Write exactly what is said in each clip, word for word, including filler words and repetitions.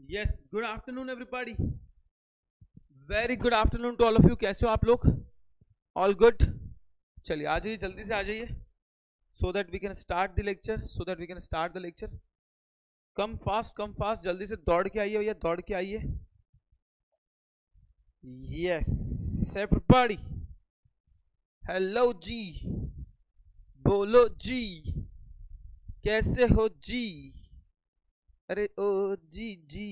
Yes, good afternoon everybody, very good afternoon to all of you. कैसे हो आप लोग? All good? चलिए आ जाइए, जल्दी से आ जाइए, so that we can start the lecture so that we can start the lecture. Come fast come fast, जल्दी से दौड़ के आइए भैया, दौड़ के आइए। यस एवरीबॉडी, हेलो जी, बोलो जी, कैसे हो जी? अरे ओ जी जी,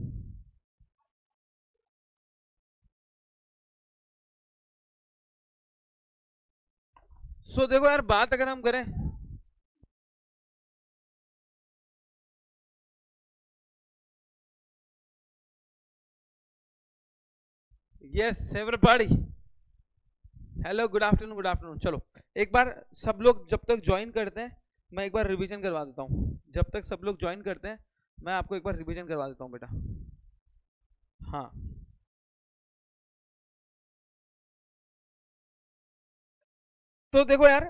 सो so, देखो यार, बात अगर हम करें yes everybody, hello good afternoon good afternoon. चलो एक बार सब लोग जब तक ज्वाइन करते हैं मैं एक बार रिवीजन करवा देता हूँ। जब तक सब लोग ज्वाइन करते हैं मैं आपको एक बार रिवीजन करवा देता हूँ बेटा। हाँ, तो देखो यार,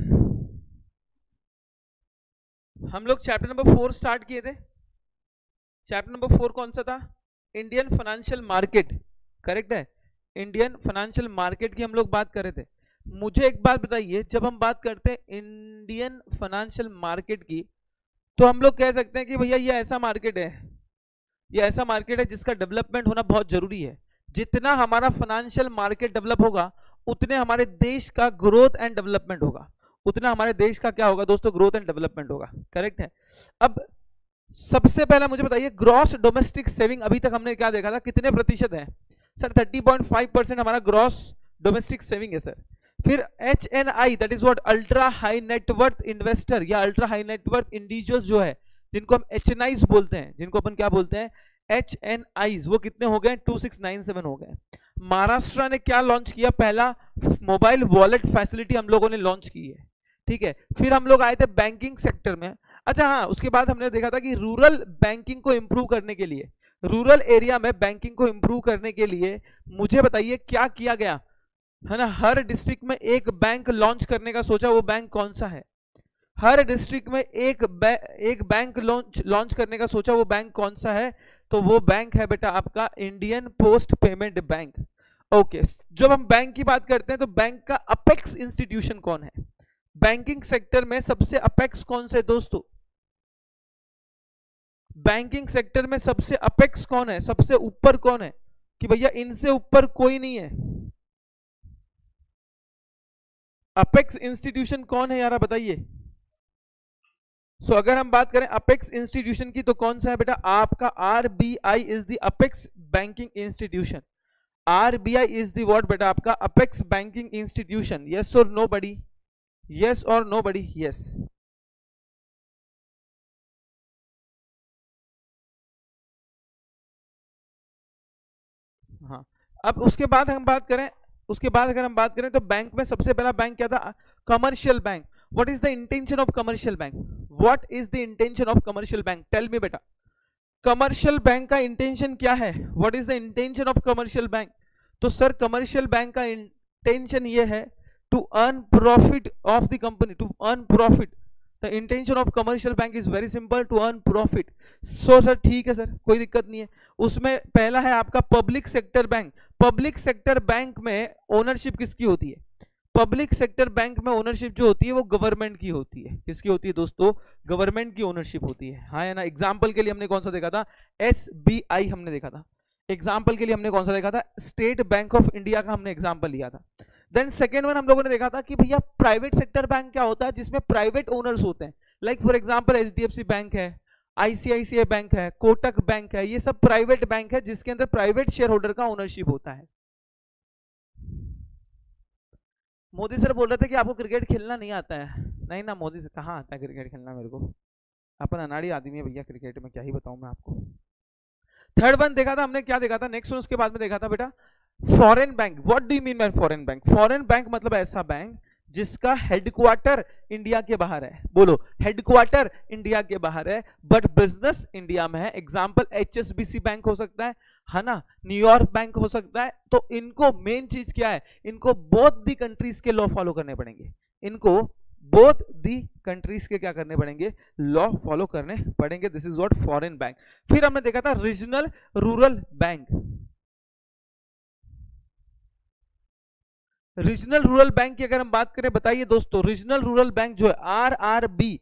हम लोग चैप्टर नंबर फोर स्टार्ट किए थे। चैप्टर नंबर फोर कौन सा था? इंडियन फाइनेंशियल मार्केट, करेक्ट है। इंडियन फाइनेंशियल मार्केट की हम लोग बात कर रहे थे। मुझे एक बात बताइए, जब हम बात करते हैं इंडियन फाइनेंशियल मार्केट की, तो हम लोग कह सकते हैं कि भैया ये ऐसा मार्केट है, ये ऐसा मार्केट है जिसका डेवलपमेंट होना बहुत जरूरी है। जितना हमारा फाइनेंशियल मार्केट डेवलप होगा उतने हमारे देश का ग्रोथ एंड डेवलपमेंट होगा, उतना हमारे देश का क्या होगा दोस्तों? ग्रोथ एंड डेवलपमेंट होगा, करेक्ट है। अब सबसे पहला मुझे बताइए, ग्रॉस डोमेस्टिक सेविंग अभी तक हमने क्या देखा था, कितने प्रतिशत है sir? Thirty point five percent हमारा ग्रॉस डोमेस्टिक सेविंग है सर। फिर H N I, that is what, ultra high net worth investor या अल्ट्रा हाई नेटवर्थ इंडिविजुअल्स जो है, जिनको हम एच एन आईज बोलते हैं, जिनको अपन क्या बोलते हैं, एच एन आईज, वो कितने हो गए? टू सिक्स नाइन सेवन हो गए। महाराष्ट्र ने क्या लॉन्च किया? पहला मोबाइल वॉलेट फैसिलिटी हम लोगों ने लॉन्च की है, ठीक है। फिर हम लोग आए थे बैंकिंग सेक्टर में। अच्छा हाँ, उसके बाद हमने देखा था कि रूरल बैंकिंग को इंप्रूव करने के लिए, रूरल एरिया में बैंकिंग को इंप्रूव करने के लिए मुझे बताइए क्या किया गया, है ना? हर डिस्ट्रिक्ट में एक बैंक लॉन्च करने का सोचा, वो बैंक कौन सा है? हर डिस्ट्रिक्ट में एक बै, एक बैंक लॉन्च लॉन्च करने का सोचा, वो बैंक कौन सा है? तो वो बैंक है बेटा आपका Indian post payment bank. Okay, जब हम बैंक की बात करते हैं तो बैंक का अपेक्स इंस्टीट्यूशन कौन है? बैंकिंग सेक्टर में सबसे अपेक्स कौन से दोस्तों? बैंकिंग सेक्टर में सबसे अपेक्स कौन है, सबसे ऊपर कौन है कि भैया इनसे ऊपर कोई नहीं है? अपेक्स इंस्टीट्यूशन कौन है यार, बताइए। सो so, अगर हम बात करें अपेक्स इंस्टीट्यूशन की तो कौन सा है बेटा? आपका RBI is the apex banking institution. RBI is the what बेटा? आपका अपेक्स बैंकिंग इंस्टीट्यूशन। यस और नो बडी? यस और नो बडी? यस। हाँ, अब उसके बाद हम बात करें, उसके बाद अगर हम बात करें तो बैंक में सबसे पहला बैंक क्या था? Commercial bank. What is the intention of commercial bank? What is the intention of commercial bank? Tell me बेटा, कमर्शियल बैंक का इंटेंशन क्या है? What is the intention of commercial bank? तो सर कमर्शियल बैंक का intention ये है to earn profit of the company, to earn profit. The intention of commercial bank is very simple, to earn profit. So sir ठीक है sir, कोई दिक्कत नहीं है। उसमें पहला है आपका public sector bank. Public sector bank में ओनरशिप किसकी होती है? पब्लिक सेक्टर बैंक में ओनरशिप जो होती है वो गवर्नमेंट की होती है। किसकी होती है दोस्तों? गवर्नमेंट की ओनरशिप होती है, हाँ है ना। एग्जाम्पल के लिए हमने कौन सा देखा था? एस बी आई हमने देखा था। एग्जाम्पल के लिए हमने कौन सा देखा था? स्टेट बैंक ऑफ इंडिया का हमने एग्जाम्पल लिया था। देन सेकेंड वन हम लोगों ने देखा था कि भैया प्राइवेट सेक्टर बैंक क्या होता है, जिसमें प्राइवेट ओनर्स होते हैं। Like for example H D F C bank है, आईसीआईसीआई बैंक है, कोटक बैंक है, ये सब प्राइवेट बैंक है जिसके अंदर प्राइवेट शेयर होल्डर का ओनरशिप होता है। मोदी सर बोल रहे थे कि आपको क्रिकेट खेलना नहीं आता है। नहीं ना मोदी सर, कहाँ आता है क्रिकेट खेलना मेरे को, अपन अनाड़ी आदमी है भैया, क्रिकेट में क्या ही बताऊं मैं आपको। थर्ड वन देखा था हमने, क्या देखा था नेक्स्ट वन? उसके बाद में देखा था बेटा foreign bank. What do you mean by foreign bank? Foreign bank मतलब ऐसा बैंक जिसका हेडक्वार्टर इंडिया के बाहर है। बोलो, हेडक्वार्टर इंडिया के बाहर है बट बिजनेस इंडिया में है। एग्जांपल एचएसबीसी बैंक हो सकता है है ना, न्यूयॉर्क बैंक हो सकता है। तो इनको मेन चीज क्या है? इनको बोथ दी कंट्रीज के लॉ फॉलो करने पड़ेंगे। इनको बोथ दी कंट्रीज के क्या करने पड़ेंगे, लॉ फॉलो करने पड़ेंगे। This is what foreign bank. फिर हमने देखा था regional rural bank. Regional rural bank की अगर हम बात करें, बताइए दोस्तों, रीजनल रूरल बैंक जो है R R B,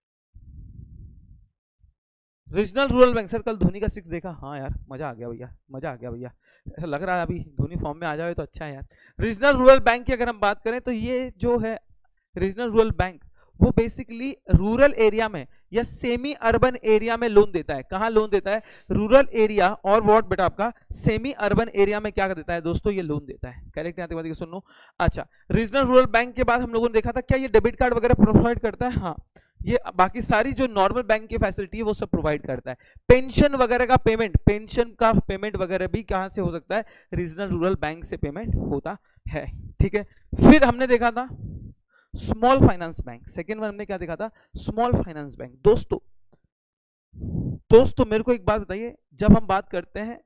regional rural bank. Sir कल धोनी का सिक्स देखा? हाँ यार मजा आ गया भैया, मजा आ गया भैया, ऐसा लग रहा है अभी धोनी फॉर्म में आ जाए तो अच्छा है यार। रीजनल रूरल बैंक की अगर हम बात करें तो ये जो है रीजनल रूरल बैंक, वो बेसिकली रूरल एरिया में या सेमी अर्बन एरिया में लोन देता है। कहां लोन देता है? रूरल एरिया और व्हाट बेटा आपका सेमी अर्बन एरिया में क्या देता है दोस्तों, ये लोन देता है। करेक्ट है? सुन लो। अच्छा, रीजनल रूरल बैंक के बाद हम लोगों ने देखा था क्या ये डेबिट कार्ड वगैरह प्रोवाइड करता है? हाँ, ये बाकी सारी जो नॉर्मल बैंक की फैसिलिटी है वो सब प्रोवाइड करता है। पेंशन वगैरह का पेमेंट, पेंशन का पेमेंट वगैरह भी कहां से हो सकता है? रीजनल रूरल बैंक से पेमेंट होता है। ठीक है, फिर हमने देखा था small finance bank. Second one हमने क्या देखा था? Small finance bank. दोस्तों दोस्तों मेरे को एक बात बताइए, जब हम बात करते हैं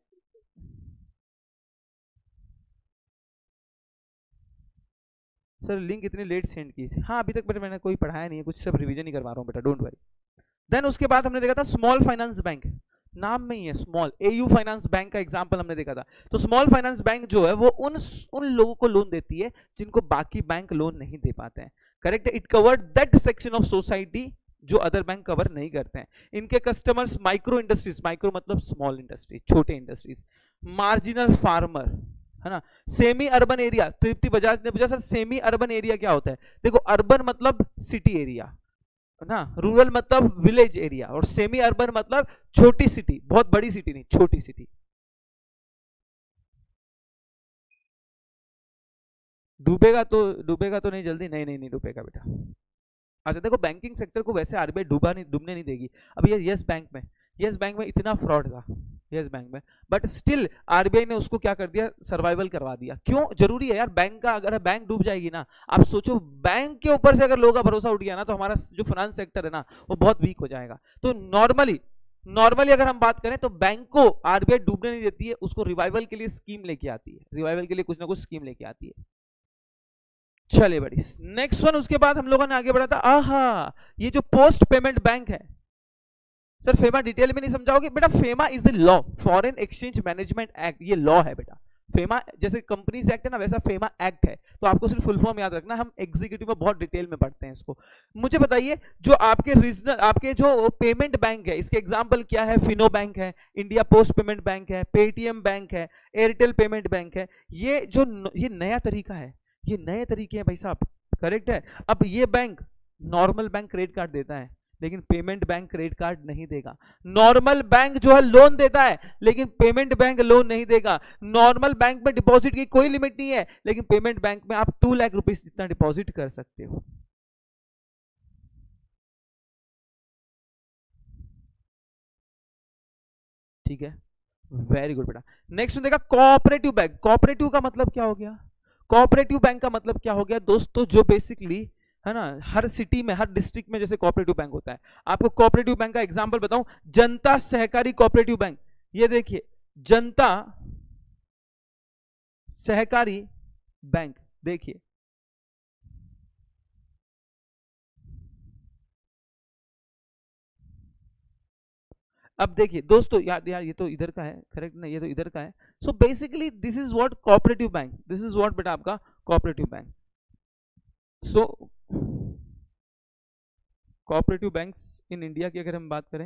सर लिंक इतनी लेट सेंड की, हाँ अभी तक बेटा मैंने कोई पढ़ाया नहीं है, कुछ सब रिवीजन ही करवा रहा हूँ बेटा, डोंट वरी। देन उसके बाद हमने देखा था स्मॉल फाइनेंस बैंक, नाम में ही है स्मॉल, एयू फाइनेंस बैंक का एग्जांपल हमने देखा था। तो स्मॉल फाइनेंस बैंक जो है वो उन उन लोगों को लोन देती है जिनको बाकी बैंक लोन नहीं दे पाते हैं। करेक्ट है? It covered that section of society जो अदर बैंक कवर नहीं करते हैं। इनके कस्टमर्स माइक्रो इंडस्ट्रीज, माइक्रो मतलब स्मॉल इंडस्ट्रीज, छोटे इंडस्ट्रीज, मार्जिनल फार्मर, है ना, semi urban area. Tripti Bajaj ने पूछा सर सेमी अर्बन एरिया क्या होता है? देखो अर्बन मतलब सिटी एरिया ना, रूरल मतलब विलेज एरिया, और सेमी अर्बन मतलब छोटी सिटी, बहुत बड़ी सिटी नहीं, छोटी सिटी। डूबेगा तो डूबेगा तो नहीं जल्दी, नहीं नहीं नहीं डूबेगा बेटा। अच्छा देखो बैंकिंग सेक्टर को वैसे आरबीआई डूबा नहीं, डूबने नहीं देगी। अब ये यस बैंक में, यस बैंक में इतना फ्रॉड था यस बैंक में, बट स्टिल आरबीआई ने उसको क्या कर दिया, सर्वाइवल करवा दिया। क्यों जरूरी है यार बैंक का? अगर बैंक डूब जाएगी ना, आप सोचो बैंक के ऊपर से अगर लोगों का भरोसा उठ गया ना, तो हमारा जो फाइनेंस सेक्टर है ना वो बहुत वीक हो जाएगा। तो नॉर्मली नॉर्मली अगर हम बात करें तो बैंक को आरबीआई डूबने नहीं देती है, उसको रिवाइवल के लिए स्कीम लेके आती है, रिवाइवल के लिए कुछ ना कुछ स्कीम लेके आती है। चलिए बड़ी नेक्स्ट वन, उसके बाद हम लोगों ने आगे बढ़ा था, आहा ये जो पोस्ट पेमेंट बैंक है। सर फेमा डिटेल में नहीं समझाओगे बेटा? FEMA is the law, foreign exchange management act, ये लॉ है बेटा। फेमा जैसे कंपनीज एक्ट है ना, वैसा फेमा एक्ट है। तो आपको सिर्फ फुल फॉर्म याद रखना, हम एग्जीक्यूटिव में बहुत डिटेल में पढ़ते हैं इसको। मुझे बताइए जो आपके रीजनल आपके जो पेमेंट बैंक है, इसके एग्जांपल क्या है? फिनो बैंक है, इंडिया पोस्ट पेमेंट बैंक है, पेटीएम बैंक है, एयरटेल पेमेंट बैंक है। ये जो ये नया तरीका है, ये नए तरीके हैं भाई साहब। करेक्ट है? अब ये bank, normal bank credit card देता है लेकिन पेमेंट बैंक क्रेडिट कार्ड नहीं देगा। नॉर्मल बैंक जो है लोन देता है लेकिन पेमेंट बैंक लोन नहीं देगा। नॉर्मल बैंक में डिपॉजिट की कोई लिमिट नहीं है, लेकिन पेमेंट बैंक में आप टू लाख रुपीस जितना डिपॉजिट कर सकते हो। ठीक है, वेरी गुड बेटा। नेक्स्ट देखा कोऑपरेटिव बैंक। कोऑपरेटिव का मतलब क्या हो गया? कोऑपरेटिव बैंक का मतलब क्या हो गया दोस्तों? जो बेसिकली है ना, हर सिटी में, हर डिस्ट्रिक्ट में जैसे कोऑपरेटिव बैंक होता है। आपको कोऑपरेटिव बैंक का एग्जांपल बताऊं, जनता सहकारी कोऑपरेटिव बैंक। ये देखिए जनता सहकारी बैंक, देखिए अब देखिए दोस्तों, यार यार ये तो इधर का है, करेक्ट ना, ये तो इधर का है। So basically this is what cooperative bank, this is what बेटा आपका cooperative bank. So cooperative banks in India की अगर हम बात करें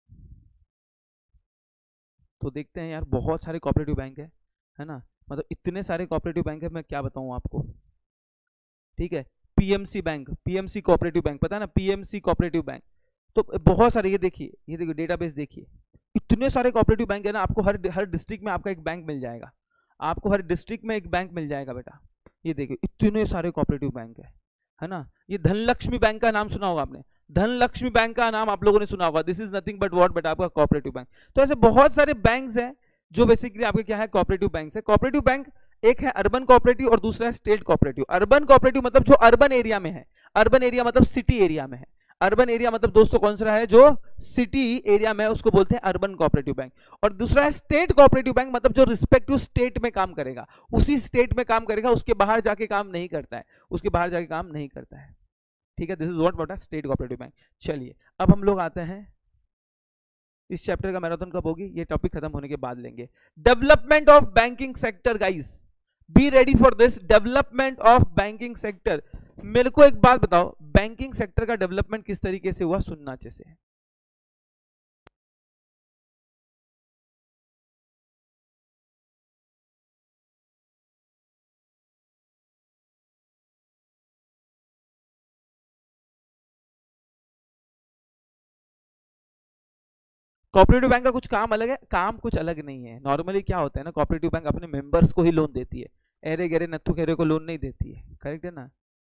तो देखते हैं यार बहुत सारे कोऑपरेटिव बैंक है, है ना, मतलब इतने सारे कोऑपरेटिव बैंक है, मैं क्या बताऊं आपको। ठीक है, PMC bank, PMC cooperative bank, पता है ना, पीएमसी कोऑपरेटिव बैंक। तो बहुत सारे, ये देखिए, ये देखिए डेटाबेस देखिए, इतने सारे कोऑपरेटिव बैंक है ना। आपको हर हर डिस्ट्रिक्ट में आपका एक बैंक मिल जाएगा, आपको हर डिस्ट्रिक्ट में एक बैंक मिल जाएगा बेटा। ये देखिए इतने सारे कोऑपरेटिव बैंक है, है ना। ये धनलक्ष्मी बैंक का नाम सुना होगा आपने, धनलक्ष्मी बैंक का नाम आप लोगों ने सुना होगा। This is nothing but what बेटा आपका कोऑपरेटिव बैंक। तो ऐसे बहुत सारे बैंक्स हैं जो बेसिकली आपके क्या है, कोऑपरेटिव बैंक्स है। कोऑपरेटिव बैंक एक है अर्बन कोऑपरेटिव और दूसरा है स्टेट कोऑपरेटिव। अर्बन कोऑपरेटिव मतलब जो अर्बन एरिया में है, अर्बन एरिया मतलब सिटी एरिया में है। अर्बन एरिया मतलब दोस्तों कौन सा है, जो सिटी एरिया में है, उसको बोलते हैं अर्बन कोऑपरेटिव बैंक। और दूसरा है स्टेट कोऑपरेटिव बैंक, मतलब जो रिस्पेक्टिव स्टेट में काम करेगा, उसी स्टेट में काम करेगा, उसके बाहर जाके काम नहीं करता है, उसके बाहर जाके काम नहीं करता है। ठीक है, this is what what state cooperative bank. चलिए अब हम लोग आते हैं, इस चैप्टर का मैराथन कब होगी, ये टॉपिक खत्म होने के बाद लेंगे। Development of banking sector guys, be ready for this, development of banking sector. मेरे को एक बात बताओ, बैंकिंग सेक्टर का डेवलपमेंट किस तरीके से हुआ, सुनना अच्छे से। कोऑपरेटिव बैंक का कुछ काम अलग है, काम कुछ अलग नहीं है। नॉर्मली क्या होता है ना, कोऑपरेटिव बैंक अपने मेंबर्स को ही लोन देती है, एरे गेरे नत्थु गेरे को लोन नहीं देती है, करेक्ट है ना।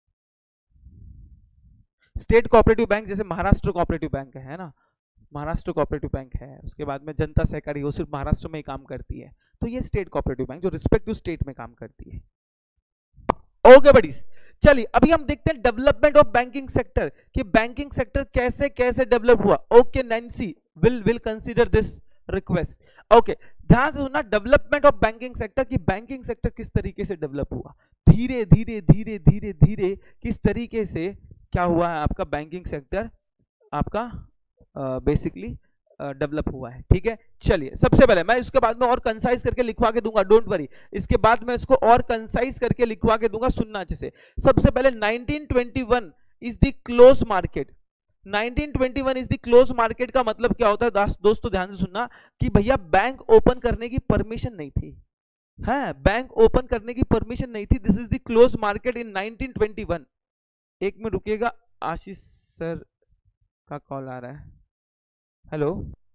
स्टेट कोऑपरेटिव बैंक जैसे महाराष्ट्र कोऑपरेटिव बैंक है ना, महाराष्ट्र कोऑपरेटिव बैंक है, उसके बाद में जनता सहकारी, वो सिर्फ महाराष्ट्र में ही काम करती है, तो ये स्टेट कोऑपरेटिव बैंक जो रिस्पेक्टिव स्टेट में काम करती है। ओके बडीज, चलिए अभी हम देखते हैं डेवलपमेंट ऑफ बैंकिंग सेक्टर, कि बैंकिंग सेक्टर कैसे कैसे डेवलप हुआ। Okay Nancy will will consider this request. Okay ध्यान से सुनना, डेवलपमेंट ऑफ बैंकिंग सेक्टर, कि बैंकिंग सेक्टर किस तरीके से डेवलप हुआ, धीरे धीरे धीरे धीरे धीरे किस तरीके से क्या हुआ है आपका बैंकिंग सेक्टर आपका बेसिकली uh, डेवलप uh, हुआ है। ठीक है, चलिए सबसे पहले मैं इसके बाद में और कंसाइज करके लिखवा के दूंगा, डोंट वरी, इसके बाद मैं इसको और कंसाइज करके लिखवा के दूंगा, सुनना अच्छे से। सबसे पहले nineteen twenty one is the close market. Nineteen twenty one is the close market का मतलब क्या होता है दोस्तों, ध्यान से सुनना, कि भैया बैंक ओपन करने की परमिशन नहीं थी, है बैंक ओपन करने की परमिशन नहीं थी, this is the close market in nineteen twenty one. एक मिनट रुकिएगा, आशीष सर का कॉल आ रहा है, हेलो।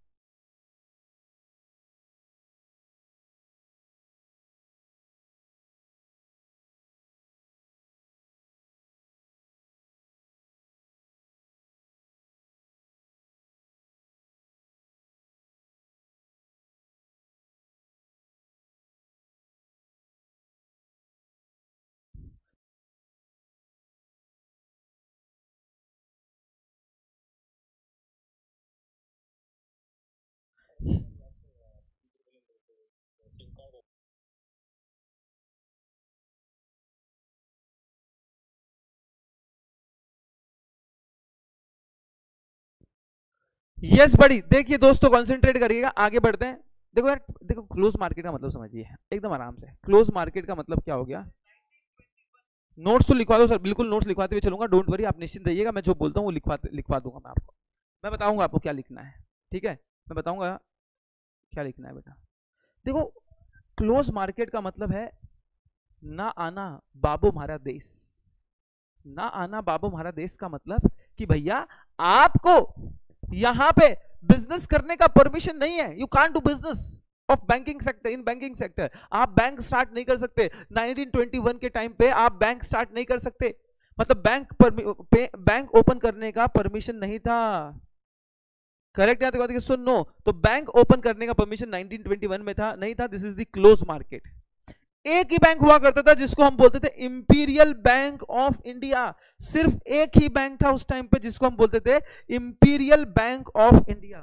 यस बड़ी, देखिए दोस्तों कंसंट्रेट करिएगा, आगे बढ़ते हैं। देखो यार, देखो क्लोज मार्केट का मतलब समझिए एकदम आराम से, क्लोज मार्केट का मतलब क्या हो गया। नोट्स तो लिखवा दो सर, बिल्कुल नोट्स लिखवाते हुए चलूंगा, डोंट वरी, आप निश्चिंत रहिएगा, मैं जो बोलता हूँ वो लिखवा लिखवा दूंगा मैं आपको, मैं बताऊंगा आपको क्या लिखना है, ठीक है, मैं बताऊंगा क्या लिखना है बेटा। देखो क्लोज मार्केट का मतलब है ना आना बाबू हमारा देश, ना आना बाबू हमारा देश का मतलब कि भैया आपको यहां पे बिजनेस करने का परमिशन नहीं है, you can't do business of banking sector in banking sector, आप बैंक स्टार्ट नहीं कर सकते। नाइनटीन ट्वेंटी वन के टाइम पे आप बैंक स्टार्ट नहीं कर सकते, मतलब बैंक बैंक ओपन करने का परमिशन नहीं था, करेक्ट है बात सुन नो, तो बैंक ओपन करने का परमिशन नाइनटीन ट्वेंटी वन में था नहीं था, this is the close market. एक ही बैंक हुआ करता था जिसको हम बोलते थे इंपीरियल बैंक ऑफ इंडिया, सिर्फ एक ही बैंक था उस टाइम पे जिसको हम बोलते थे imperial bank of India,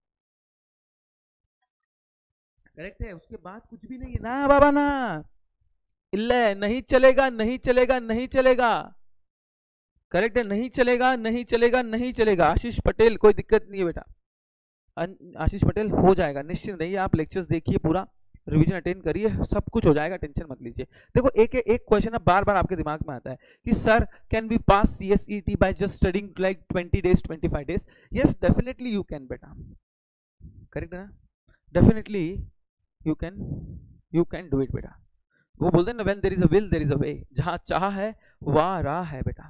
correct है, उसके बाद कुछ भी नहीं है ना बाबा ना, इल्ले नहीं चलेगा नहीं चलेगा नहीं चलेगा, करेक्ट है, नहीं चलेगा नहीं चलेगा नहीं चलेगा। आशीष पटेल कोई दिक्कत नहीं है बेटा, आशीष पटेल हो जाएगा, निश्चिंत रहिए, आप लेक्चर्स देखिए, पूरा रिवीजन अटेंड करिए, सब कुछ हो जाएगा, टेंशन मत लीजिए। देखो एक एक क्वेश्चन ना बार बार आपके दिमाग में आता है कि sir can we pass CSAT by just studying like twenty days twenty five days, yes definitely you can बेटा, करेक्ट है ना, definitely you can you can do it बेटा। वो बोलते हैं ना when there is a will there is a way, जहां चाह है वहां राह है बेटा।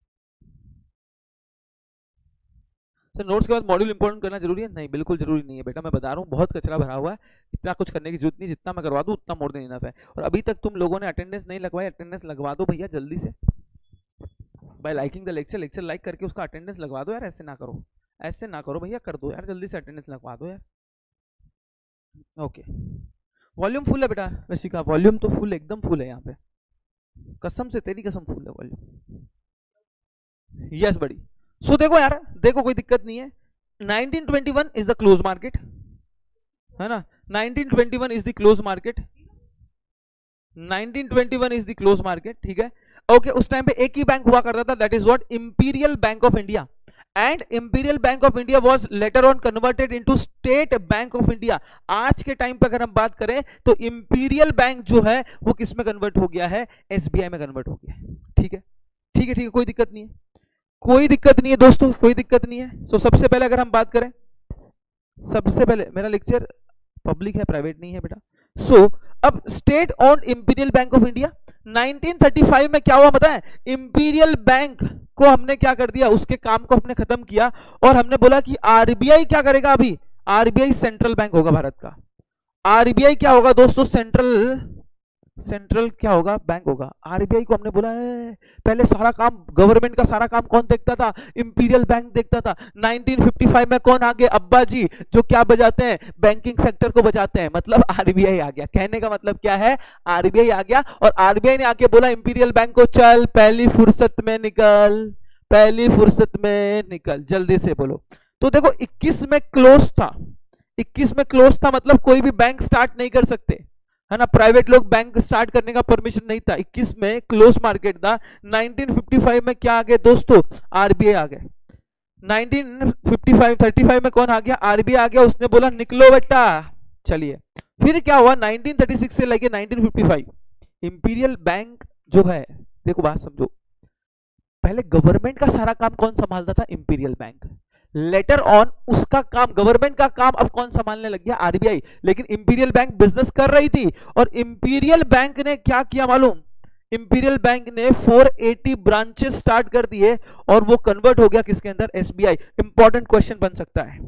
सर नोट्स के बाद मॉड्यूल इंपॉर्टेंट करना जरूरी है, नहीं बिल्कुल जरूरी नहीं है बेटा, मैं बता रहा हूँ बहुत कचरा भरा हुआ है, इतना कुछ करने की जरूरत नहीं, जितना मैं करवा दूँ उतना मोर देन इनफ है। और अभी तक तुम लोगों ने अटेंडेंस नहीं लगवाई, अटेंडेंस लगवा दो भैया जल्दी से, by liking the lecture, lecture like करके उसका अटेंडेंस लगवा दो यार, ऐसे ना करो ऐसे ना करो भैया, कर दो यार जल्दी से अटेंडेंस लगवा दो यार। ओके वॉल्यूम फुल है बेटा रशिका, वॉल्यूम तो फुल एकदम फुल है यहाँ पे, कसम से तेरी कसम फुल है वॉल्यूम, यस बड़ी। सो so, देखो यार देखो कोई दिक्कत नहीं है, nineteen twenty one is the close market है ना, nineteen twenty one is the close market, nineteen twenty one is the close market, ठीक है। ओके, उस टाइम पे एक ही बैंक हुआ करता था, that is what imperial bank of India, and imperial bank of India was later on converted into state bank of India. आज के टाइम पे अगर हम बात करें तो इंपीरियल बैंक जो है वो किस में कन्वर्ट हो गया है, एसबीआई में कन्वर्ट हो गया है। ठीक है ठीक है ठीक है, कोई दिक्कत नहीं है, कोई दिक्कत नहीं है दोस्तों, कोई दिक्कत नहीं है। सो so, सबसे पहले अगर हम बात करें, सबसे पहले मेरा लेक्चर पब्लिक है, प्राइवेट नहीं है बेटा। सो so, अब state on imperial bank of India nineteen thirty five में क्या हुआ पता है, इंपीरियल बैंक को हमने क्या कर दिया, उसके काम को हमने खत्म किया और हमने बोला कि आरबीआई क्या करेगा, अभी आरबीआई सेंट्रल बैंक होगा भारत का। आरबीआई क्या होगा दोस्तों, सेंट्रल सेंट्रल क्या होगा, बैंक होगा। आरबीआई को हमने बोला है पहले सारा काम गवर्नमेंट का सारा काम कौन देखता था, इंपीरियल बैंक देखता था। नाइनटीन फिफ्टी फाइव में कौन आ गए, अब्बा जी, जो क्या बजाते हैं, बैंकिंग सेक्टर को बजाते हैं, मतलब आरबीआई आ गया। कहने का मतलब क्या है, आरबीआई आ गया और आरबीआई ने आके बोला इंपीरियल बैंक को, चल पहली फुर्सत में निकल, पहली फुर्सत में निकल, जल्दी से बोलो। तो देखो इक्कीस में क्लोज था, इक्कीस में क्लोज था मतलब कोई भी बैंक स्टार्ट नहीं कर सकते, है ना, प्राइवेट लोग बैंक स्टार्ट करने का परमिशन नहीं था। इक्कीस में क्लोज मार्केट था। नाइनटीन फिफ्टी फाइव में क्या आ गए दोस्तों, आरबीआई आ गए। Nineteen fifty five thirty five में कौन आ गया, आरबीआई आ गया, उसने बोला निकलो बेटा। चलिए फिर क्या हुआ, नाइनटीन थर्टी सिक्स से लेके nineteen fifty five imperial bank जो है, देखो बात समझो, पहले गवर्नमेंट का सारा काम कौन संभालता था, इंपीरियल बैंक। लेटर ऑन उसका काम, गवर्नमेंट का काम अब कौन संभालने लग गया, आरबीआई। लेकिन इंपीरियल बैंक बिजनेस कर रही थी और इंपीरियल बैंक ने क्या किया मालूम, इंपीरियल बैंक ने फोर एटी ब्रांचेस स्टार्ट कर दिए और वो कन्वर्ट हो गया किसके अंदर, एसबीआई। इंपॉर्टेंट क्वेश्चन बन सकता है,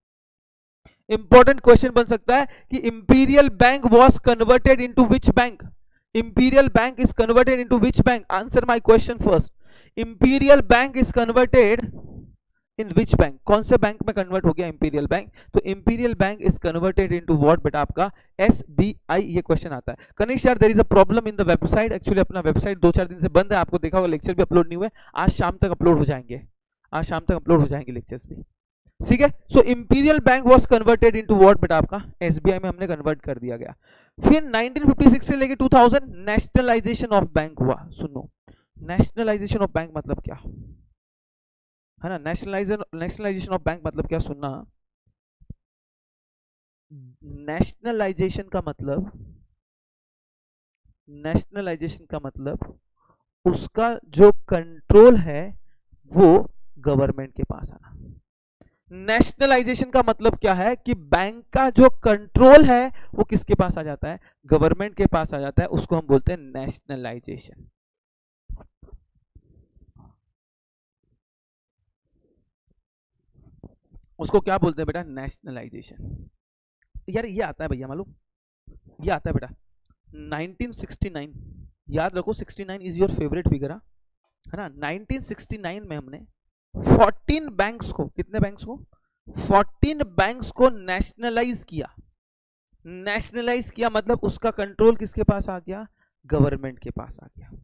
इंपॉर्टेंट क्वेश्चन बन सकता है कि imperial bank was converted into which bank, imperial bank is converted into which bank, answer my question first. Imperial bank is converted in which bank, कौन से बैंक में कन्वर्ट हो गया इंपीरियल बैंक, तो imperial bank is converted into what बेटा, आपका SBI. ये question आता है। कनिष्ठ यार there is a problem in the website, actually अपना वेबसाइट दो चार दिन से बंद है, आपको देखा होगा लेक्चर भी अपलोड नहीं हुए, आज शाम तक अपलोड हो जाएंगे, आज शाम तक अपलोड हो जाएंगे लेक्चर्स भी, ठीक है। So imperial bank was converted into what बेटा, आपका एसबीआई में हमने कन्वर्ट कर दिया गया। फिर नाइनटीन फिफ्टी सिक्स से लेके two thousand nationalisation of bank हुआ। सुनो, नेशनलाइजेशन ऑफ बैंक मतलब क्या है ना, नेशनलाइजेशन नेशनलाइजेशन ऑफ बैंक मतलब क्या, सुनना, नेशनलाइजेशन का मतलब, नेशनलाइजेशन का मतलब उसका जो कंट्रोल है वो गवर्नमेंट के पास आना। नेशनलाइजेशन का मतलब क्या है कि बैंक का जो कंट्रोल है वो किसके पास आ जाता है, गवर्नमेंट के पास आ जाता है, उसको हम बोलते हैं नेशनलाइजेशन। उसको क्या बोलते हैं बेटा, नेशनलाइजेशन। यार ये आता है भैया मालूम, ये आता है बेटा नाइनटीन सिक्सटी नाइन, याद रखो sixty nine is your favourite figure है ना। नाइनटीन सिक्सटी नाइन में हमने फोर्टीन बैंक्स को, कितने बैंक्स को, फोर्टीन बैंक्स को नेशनलाइज किया। नेशनलाइज किया मतलब उसका कंट्रोल किसके पास आ गया, गवर्नमेंट के पास आ गया,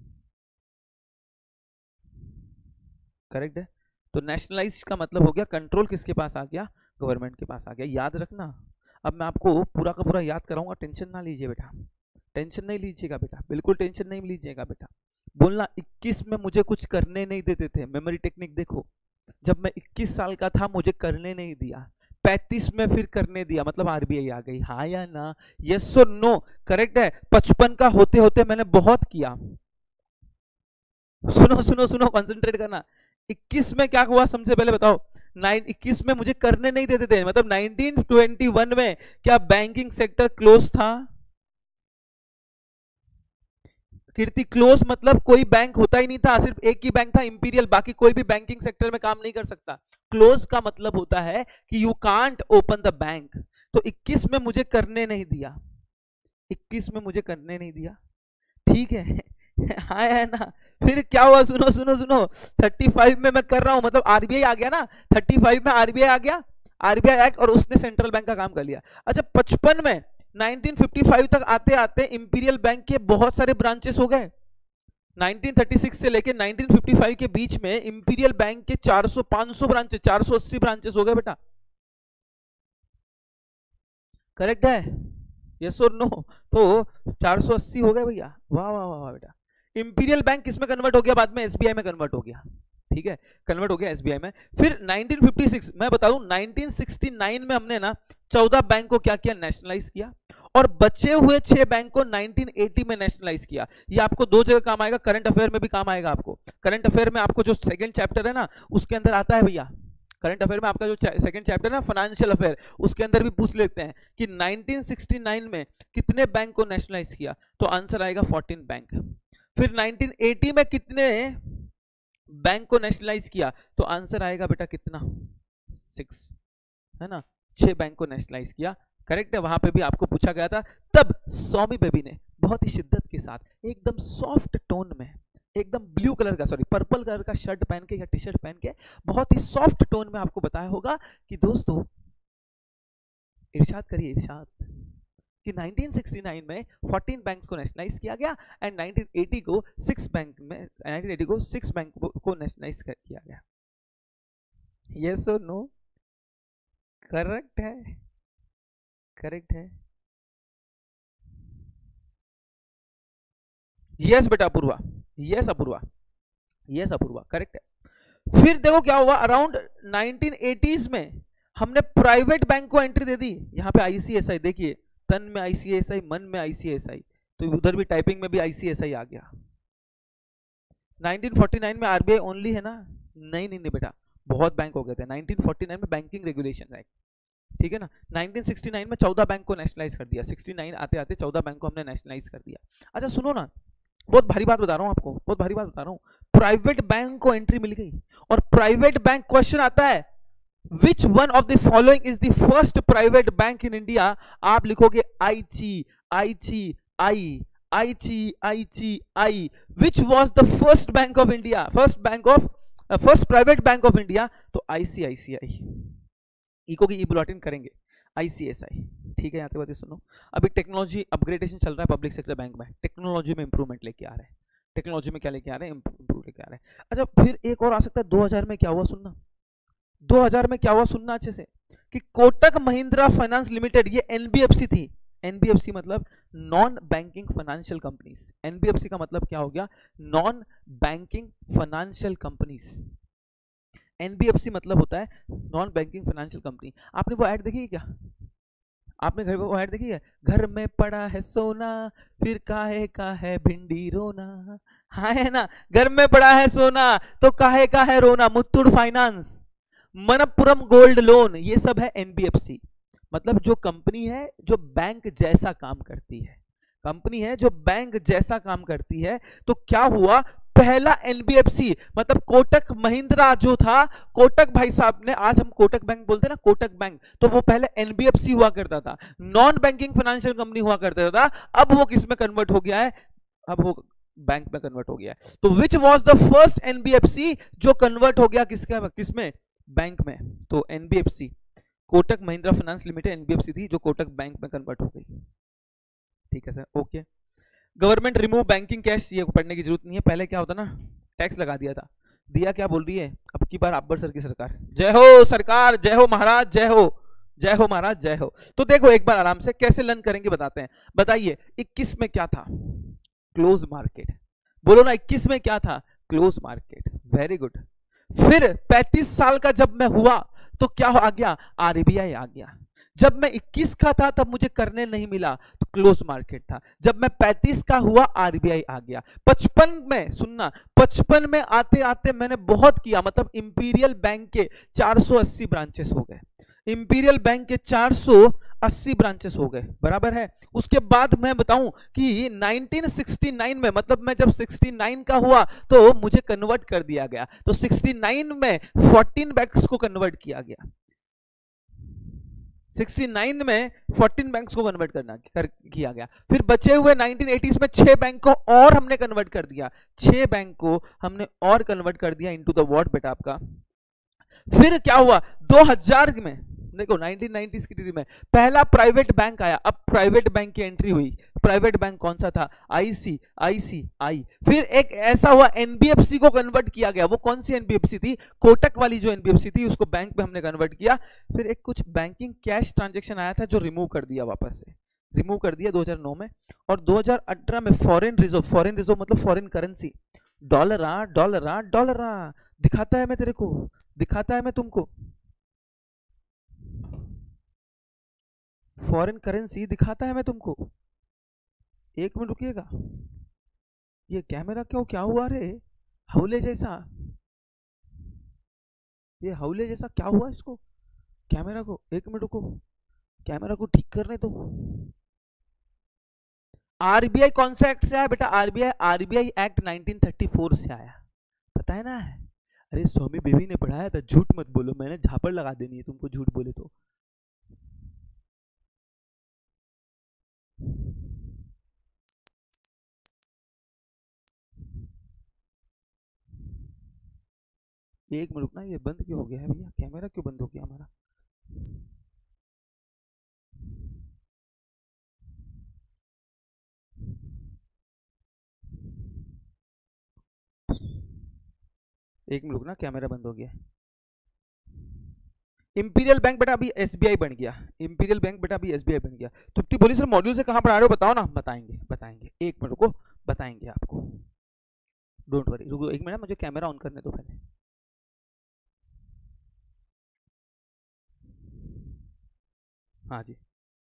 करेक्ट है। तो नेशनलाइज का मतलब हो गया कंट्रोल किसके पास आ गया, गवर्नमेंट के पास आ गया। याद रखना, अब मैं आपको पूरा का पूरा याद कराऊंगा, टेंशन ना लीजिए बेटा, टेंशन नहीं लीजिएगा बेटा, बिल्कुल टेंशन नहीं लीजिएगा बेटा। बोलना इक्कीस में मुझे कुछ करने नहीं देते थे, मेमोरी टेक्निक देखो, जब मैं इक्कीस साल का था मुझे करने नहीं दिया, पैंतीस में फिर करने दिया, मतलब आरबीआई आ गई, हाँ या ना, यस और नो, करेक्ट है। पचपन का होते होते मैंने बहुत किया, सुनो सुनो सुनो, कंसंट्रेट करना। इक्कीस में क्या हुआ सबसे पहले बताओ, नाइन इक्कीस में मुझे करने नहीं देते थे, मतलब नाइनटीन ट्वेंटी वन में क्या बैंकिंग सेक्टर क्लोज था, कीर्ति क्लोज मतलब कोई बैंक होता ही नहीं था, सिर्फ एक ही बैंक था इंपीरियल, बाकी कोई भी बैंकिंग सेक्टर में काम नहीं कर सकता। क्लोज का मतलब होता है कि you can't open the bank. तो इक्कीस में मुझे करने नहीं दिया, इक्कीस में मुझे करने नहीं दिया, ठीक है हाँ है ना। फिर क्या हुआ, सुनो सुनो सुनो, पैंतीस में मैं कर रहा हूं, मतलब आरबीआई आ गया ना, पैंतीस में आरबीआई आ गया, आरबीआई एक्ट, और उसने सेंट्रल बैंक का काम कर लिया। अच्छा पचपन में नाइनटीन फिफ्टी फाइव तक आते आते इंपीरियल बैंक के बहुत सारे ब्रांचेस हो गए। नाइनटीन थर्टी सिक्स से लेके नाइनटीन फिफ्टी फाइव के बीच में इंपीरियल बैंक के चार सौ पांच सौ ब्रांचेस, चार सौ अस्सी ब्रांचेस हो गए बेटा, करेक्ट है, यस और नो। तो चार सौ अस्सी हो गए भैया, वाह वाह वाह बेटा। इंपीरियल बैंक किसमें कन्वर्ट हो गया बाद में? एसबीआई में कन्वर्ट हो गया, ठीक है, कन्वर्ट हो गया एसबीआई में। फिर नाइनटीन फिफ्टी सिक्स, मैं बता दूं नाइनटीन सिक्सटी नाइन में हमने ना चौदह बैंक को क्या किया? नेशनलाइज किया, और बचे हुए छह बैंक को नाइनटीन एटी में नेशनलाइज किया। ये आपको दो जगह काम आएगा, करंट अफेयर में भी काम आएगा आपको। करंट अफेयर में आपको जो सेकंड चैप्टर है ना उसके अंदर आता है भैया, करंट अफेयर में आपका जो सेकंड चैप्टर है ना फाइनेंशियल अफेयर, उसके अंदर भी पूछ लेते हैं कि नाइनटीन सिक्सटी नाइन में कितने बैंक को नेशनलाइज किया, तो आंसर आएगा फोर्टीन बैंक। फिर नाइनटीन एटी में कितने बैंक को नेशनलाइज किया, तो आंसर आएगा बेटा कितना? सिक्स, है ना, छह बैंक को नेशनलाइज किया, करेक्ट है। वहां पे भी आपको पूछा गया था, तब सौमी बेबी ने बहुत ही शिद्दत के साथ एकदम सॉफ्ट टोन में, एकदम ब्लू कलर का सॉरी पर्पल कलर का शर्ट पहन के या टी शर्ट पहन के बहुत ही सॉफ्ट टोन में आपको बताया होगा कि दोस्तों इरशाद करिए, इरशाद, कि नाइनटीन सिक्सटी नाइन में फोर्टीन बैंक्स को नेशनलाइज किया गया एंड नाइनटीन एटी को सिक्स बैंक में नाइनटीन एटी को सिक्स बैंक को नेशनलाइज किया गया। यस और नो? करेक्ट है, करेक्ट है। यस बेटा Apurva, yes Apurva, yes Apurva, correct है। फिर देखो क्या हुआ, अराउंड नाइनटीन एटीज़ में हमने प्राइवेट बैंक को एंट्री दे दी। यहाँ पे आईसीएसआई देखिए, तन में आईसीएसआई, मन में आईसीएसआई, तो उधर भी टाइपिंग में भी आईसीएसआई आ गया। नाइनटीन फोर्टी नाइन में आरबीआई ओनली है ना? नहीं नहीं नहीं बेटा, बहुत बैंक हो गए थे। नाइनटीन फोर्टी नाइन में बैंकिंग रेगुलेशन एक्ट, ठीक है ना। नाइनटीन सिक्सटी नाइन में चौदह बैंक को नेशनलाइज कर दिया, सिक्सटी नाइन आते आते चौदह बैंक को हमने नेशनलाइज कर दिया। अच्छा सुनो ना, बहुत भारी बात बता रहा हूं आपको, बहुत भारी बात बता रहा हूं। प्राइवेट बैंक को एंट्री मिल गई, और प्राइवेट बैंक क्वेश्चन आता है which one of the following is the first private bank in India? आप लिखोगे आईची, आईची, आई, आईची, आईची, आई। Which was the first bank of India, first bank of first private bank of India? तो आईसीआईसीआई। इको की ई बुलेटिन करेंगे, आईसीएसआई, ठीक है। यहाँ बातें सुनो, अभी टेक्नोलॉजी अपग्रेडेशन चल रहा है पब्लिक सेक्टर बैंक में, टेक्नोलॉजी में इंप्रूवमेंट लेके आ रहे हैं, टेक्नोलॉजी में क्या लेके आ रहे हैं? इंप्रूव लेके आ रहे हैं। अच्छा फिर एक और आ सकता है, दो हज़ार में क्या हुआ सुनना, दो हज़ार में क्या हुआ सुनना अच्छे से, कि कोटक महिंद्रा फाइनेंस लिमिटेड, ये एनबीएफसी थी। एनबीएफसी मतलब non banking financial companies. NBFC का मतलब क्या हो गया? Non banking financial companies. NBFC मतलब होता है नॉन बैंकिंग फाइनेंशियल कंपनी। आपने वो ऐड देखी है क्या? आपने घर वो ऐड देखी है, घर में पड़ा है सोना फिर काहे का है भिंडी रोना। हाँ है ना, घर में पड़ा है सोना तो काहे का है रोना। Muthoot finance, Manappuram gold loan, ये सब है एनबीएफसी। मतलब जो कंपनी है जो बैंक जैसा काम करती है, कंपनी है जो बैंक जैसा काम करती है। तो क्या हुआ, पहला एनबीएफसी मतलब कोटक महिंद्रा जो था, कोटक भाई साहब ने, आज हम कोटक बैंक बोलते हैं ना, कोटक बैंक, तो वो पहले एनबीएफसी हुआ करता था, नॉन बैंकिंग फाइनेंशियल कंपनी हुआ करता था। अब वो किस में कन्वर्ट हो गया है? अब वो बैंक में कन्वर्ट हो गया है। तो which was the first NBFC जो कन्वर्ट हो गया किसका किसमें? बैंक में। तो NBFC, Kotak Mahindra finance limited NBFC थी जो कोटक बैंक में कन्वर्ट हो गई। ठीक है sir, okay. Government remove banking cash, ये पढ़ने की जरूरत नहीं है। पहले क्या होता ना, टैक्स लगा दिया था, दिया क्या बोल रही है अब की बार अकबर सर की सरकार। जय हो सरकार, जय हो महाराज, जय हो, जय हो महाराज, जय हो। तो देखो एक बार आराम से कैसे लर्न करेंगे बताते हैं। बताइए इक्कीस में क्या था? Close market. बोलो ना, इक्कीस में क्या था? Close market. Very good. फिर पैंतीस साल का जब मैं हुआ तो क्या आ गया? आरबीआई आ गया। जब मैं इक्कीस का था तब मुझे करने नहीं मिला तो क्लोज मार्केट था। जब मैं पैंतीस का हुआ आरबीआई आ गया। पचपन में, सुनना, पचपन में आते आते मैंने बहुत किया, मतलब इंपीरियल बैंक के चार सौ अस्सी ब्रांचेस हो गए, इंपीरियल बैंक के चार सौ अस्सी ब्रांचेस हो गए, बराबर है। उसके बाद मैं बताऊं कि नाइनटीन सिक्सटी नाइन में, मतलब मैं जब उनहत्तर का हुआ तो मुझे कन्वर्ट कर दिया गया, तो उनहत्तर में चौदह बैंक्स को कन्वर्ट किया गया, उनहत्तर में चौदह बैंक्स को कन्वर्ट करना कर, किया गया। फिर बचे हुए नाइनटीन एटीज़ में छह बैंक को और हमने कन्वर्ट कर दिया, छह बैंक को हमने और कन्वर्ट कर दिया इनटू द व्हाट बेटा आपका। फिर क्या हुआ दो हज़ार में, देखो नाइनटीन नाइंटीज़ की डिग्री में पहला प्राइवेट बैंक आया। अब प्राइवेट बैंक की एंट्री हुई। प्राइवेट बैंक कौन सा था? IC, ICI. फिर एक ऐसा हुआ एनबीएफसी को कन्वर्ट किया गया। वो कौन सी एनबीएफसी थी? कोटक वाली जो एनबीएफसी थी, उसको बैंक में हमने कन्वर्ट किया। फिर एक कुछ बैंकिंग कैश ट्रांजैक्शन आया था जो रिमूव कर दिया वापस से, रिमूव कर दिया दो हज़ार नौ में। और दो हज़ार अठारह में फॉरेन रिजर्व, फॉरेन रिजर्व मतलब फॉरेन करेंसी, डॉलर आ डॉलर आ डॉलर आ, दिखाता है मैं तेरे को, दिखाता है मैं तुमको, फॉरेन करेंसी दिखाता है मैं तुमको। एक मिनट रुकिएगा, ये कैमरा क्यों क्या हुआ रे, हौले जैसा, ये हौले जैसा क्या हुआ इसको, कैमरा को, एक मिनट रुको, कैमरा को ठीक करने दो। आरबीआई कौन सा एक्ट से आया बेटा, RBI RBI act nineteen thirty four से आया, पता है ना। अरे स्वामी बेबी ने पढ़ाया था, झूठ मत बोलो, मैंने झापड़ लगा देनी है तुमको झूठ बोले तो। एक मिनट रुकना, ये बंद क्यों हो गया है भैया, कैमरा क्यों बंद हो गया हमारा। एक मिनट रुकना, कैमरा बंद हो गया। इंपीरियल बैंक बेटा अभी एसबीआई बन गया, इंपीरियल बैंक बेटा अभी एसबीआई बन गया। तुप्ती बोली सर मॉड्यूल से कहां पढ़ा रहे हो बताओ ना, बताएंगे बताएंगे, एक मिनट रुको, बताएंगे आपको, डोंट वरी, रुको एक मिनट, मुझे कैमरा ऑन करने दो पहले। हाँ जी,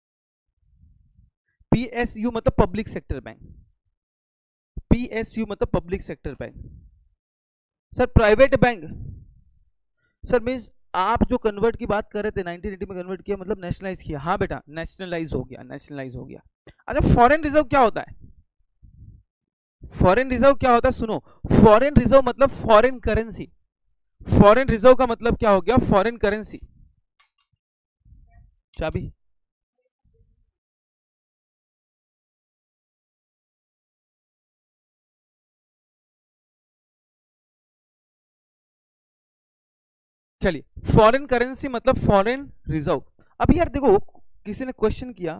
पीएसयू मतलब पब्लिक सेक्टर बैंक, पीएसयू मतलब public sector bank. Sir private bank, sir means आप जो कन्वर्ट की बात कर रहे थे नाइनटीन एटी में कन्वर्ट किया मतलब नेशनलाइज किया, हाँ बेटा नेशनलाइज हो गया, नेशनलाइज हो गया। अच्छा फॉरेन रिजर्व क्या होता है, फॉरेन रिजर्व क्या होता है सुनो, फॉरेन रिजर्व मतलब फॉरेन करेंसी, फॉरेन रिजर्व का मतलब क्या हो गया, फॉरेन करेंसी। चाबी, चलिए फॉरेन करेंसी मतलब फॉरेन रिजर्व। अब यार देखो किसी ने क्वेश्चन किया,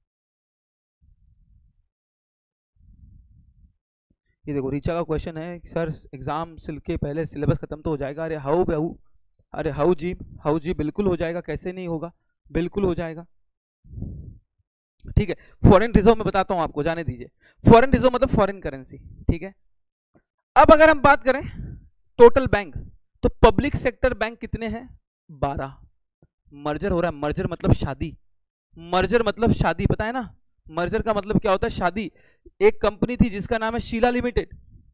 ये देखो रीचा का क्वेश्चन है, सर एग्जाम के पहले सिलेबस खत्म तो हो जाएगा। अरे हाउ बहू, अरे हाउ जी, हाउ जी बिल्कुल हो जाएगा, कैसे नहीं होगा, बिल्कुल हो जाएगा। ठीक है, फॉरेन रिजर्व में बताता हूं आपको, जाने दीजिए। फॉरेन रिजर्व मतलब फॉरेन करेंसी, ठीक है। अब अगर हम बात करें टोटल बैंक, तो पब्लिक सेक्टर बैंक कितने हैं, बारह। मर्जर हो रहा है, मर्जर मतलब शादी, मर्जर मतलब शादी, पता है ना, मर्जर का मतलब क्या होता है, शादी। एक कंपनी थी जिसका नाम है शीला लिमिटेड,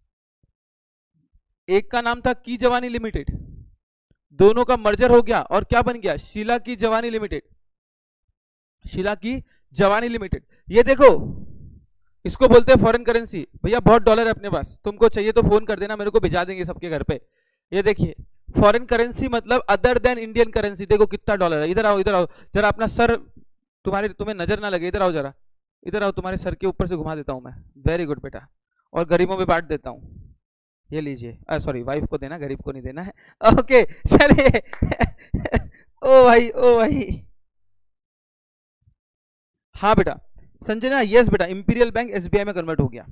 एक का नाम था की जवानी लिमिटेड, दोनों का मर्जर हो गया और क्या बन गया, शीला की जवानी लिमिटेड, शीला की जवानी लिमिटेड। ये देखो इसको बोलते हैं फॉरेन करेंसी। भैया बहुत डॉलर है अपने पास, तुमको चाहिए तो फोन कर देना, मेरे को भिजा देंगे सबके घर पे। ये देखिए फॉरेन करेंसी मतलब अदर देन इंडियन करेंसी, देखो कितना डॉलर है। इधर आओ, इधर आओ जरा, अपना सर, तुम्हारे तुम्हें नजर ना लगे, इधर आओ जरा, इधर आओ, तुम्हारे सर के ऊपर से घुमा देता हूं मैं, वेरी गुड बेटा, और गरीबों में बांट देता हूं, ये लीजिए, सॉरी वाइफ को देना, गरीब को नहीं देना है, ओके चलिए ओ भाई ओ भाई, हाँ बेटा संजना, यस बेटा, इंपीरियल बैंक एसबीआई में कन्वर्ट हो गया।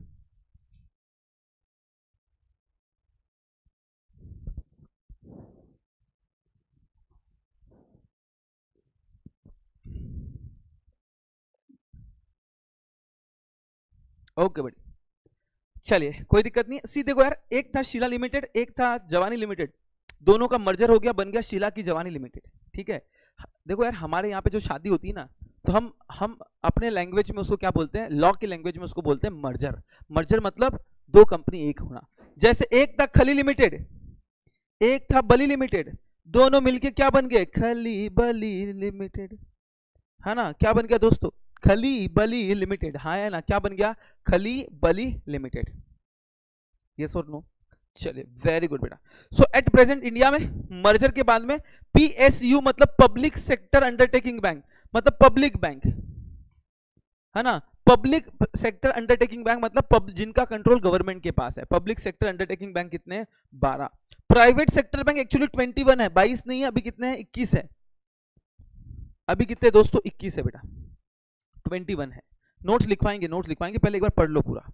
ओके बेटी, चलिए कोई दिक्कत नहीं। सी देखो यार, एक था शीला लिमिटेड, एक था जवानी लिमिटेड, दोनों का मर्जर हो गया, बन गया शीला की जवानी लिमिटेड, ठीक है। देखो यार हमारे यहाँ पे जो शादी होती है ना, तो हम हम अपने लैंग्वेज में उसको क्या बोलते हैं, लॉ की लैंग्वेज में उसको बोलते हैं मर्जर। मर्जर मतलब दो कंपनी एक होना। जैसे एक था खली लिमिटेड, एक था बली लिमिटेड, दोनों मिलके क्या बन गए, खली बली लिमिटेड, है ना, क्या बन गया दोस्तों, खली बली लिमिटेड, हाँ है ना, क्या बन गया, खली बली लिमिटेड। यस और नो, चलिए वेरी गुड बेटा। सो एट प्रेजेंट इंडिया में मर्जर के बाद में पीएसयू मतलब पब्लिक सेक्टर अंडरटेकिंग बैंक, मतलब पब्लिक बैंक, है ना, पब्लिक सेक्टर अंडरटेकिंग बैंक मतलब पब, जिनका कंट्रोल गवर्नमेंट के पास है। पब्लिक सेक्टर अंडरटेकिंग बैंक कितने हैं, बारह। Private sector bank actually twenty one है, बाईस नहीं है, अभी कितने हैं, इक्कीस है, अभी कितने दोस्तों, इक्कीस है बेटा, ट्वेंटी वन है। नोट्स लिखवाएंगे, नोट्स लिखवाएंगे, पहले एक बार पढ़ लो पूरा।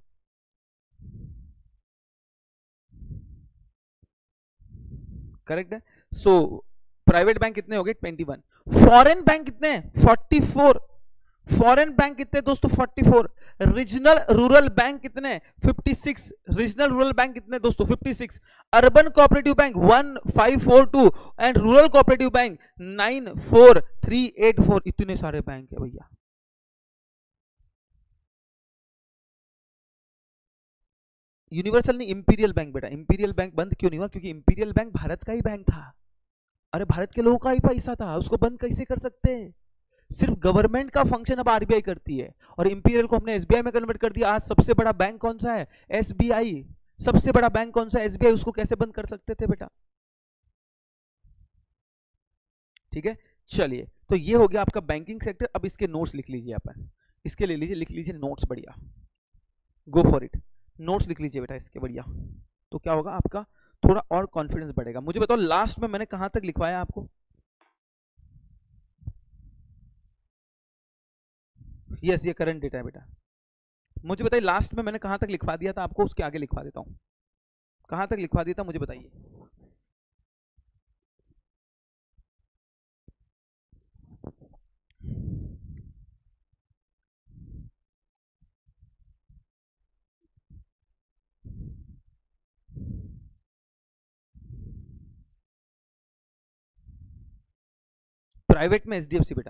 करेक्ट है। सो प्राइवेट बैंक कितने हो गए, ट्वेंटी वन। फॉरेन बैंक कितने हैं, फोर्टी फोर। फॉरेन बैंक कितने दोस्तों? चौवालीस। रीजनल रूरल बैंक कितने? छप्पन। रीजनल रूरल बैंक कितने दोस्तों? छप्पन। अर्बन कोऑपरेटिव बैंक पंद्रह सौ बयालीस एंड रूरल कोऑपरेटिव बैंक नौ चार तीन आठ चार। इतने सारे बैंक है भैया। यूनिवर्सल नहीं, इंपीरियल बैंक बेटा। इंपीरियल बैंक बंद क्यों नहीं हुआ? क्योंकि इंपीरियल बैंक भारत का ही बैंक था। अरे भारत के लोगों का ही पैसा था, उसको बंद कैसे कर सकते हैं? सिर्फ गवर्नमेंट का फंक्शन अब आरबीआई करती है, और इंपीरियल को हमने एसबीआई में कन्वर्ट कर दिया। आज सबसे बड़ा बैंक कौन सा है? एसबीआई। सबसे बड़ा बैंक कौन सा है? एसबीआई। उसको कैसे बंद कर सकते थे बेटा? ठीक है, चलिए, तो ये हो गया आपका बैंकिंग सेक्टर। अब इसके नोट्स लिख लीजिए अपन, इसके ले लीजिए, लिख लीजिए नोट्स। बढ़िया, गो फॉर इट। नोट्स लिख लीजिए बेटा इसके, बढ़िया। तो क्या होगा आपका? थोड़ा और कॉन्फिडेंस बढ़ेगा। मुझे बताओ लास्ट में मैंने कहां तक लिखवाया आपको? यस, ये करंट डेटा है बेटा। मुझे बताइए लास्ट में मैंने कहां तक लिखवा दिया था आपको, उसके आगे लिखवा देता हूं। कहां तक लिखवा दिया था मुझे बताइए? प्राइवेट में एचडीएफसी बेटा,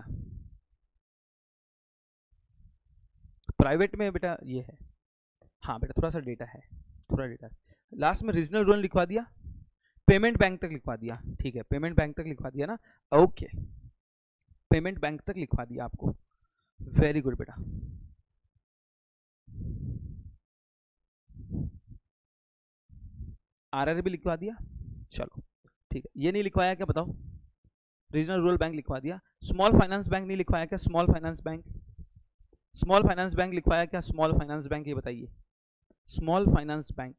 प्राइवेट में बेटा ये है। हाँ बेटा, थोड़ा सा डेटा है, थोड़ा डेटा। लास्ट में रीजनल रूरल लिखवा दिया, पेमेंट बैंक तक लिखवा दिया। ठीक है, पेमेंट बैंक तक लिखवा दिया ना? ओके, पेमेंट बैंक तक लिखवा दिया आपको। वेरी गुड बेटा। आरआर भी लिखवा दिया, चलो ठीक है। ये नहीं लिखवाया क्या बताओ? रीजनल रूरल बैंक लिखवा दिया। स्मॉल फाइनेंस बैंक नहीं लिखवाया क्या? Small finance bank, small finance bank लिखवाया क्या? स्मॉल फाइनेंस बैंक, ये बताइए। स्मॉल फाइनेंस बैंक,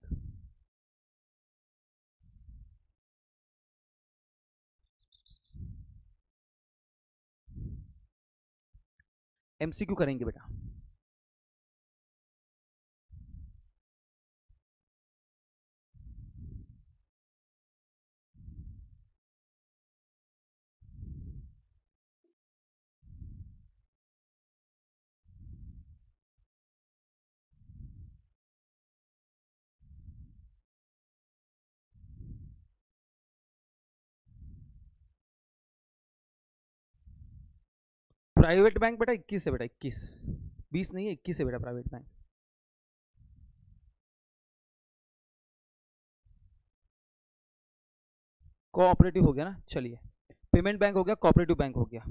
एमसीक्यू करेंगे बेटा। प्राइवेट बैंक बेटा इक्कीस है बेटा, इक्कीस। बीस नहीं है, इक्कीस है बेटा प्राइवेट बैंक। कोऑपरेटिव हो गया ना? चलिए, पेमेंट बैंक हो गया, कोऑपरेटिव बैंक हो गया।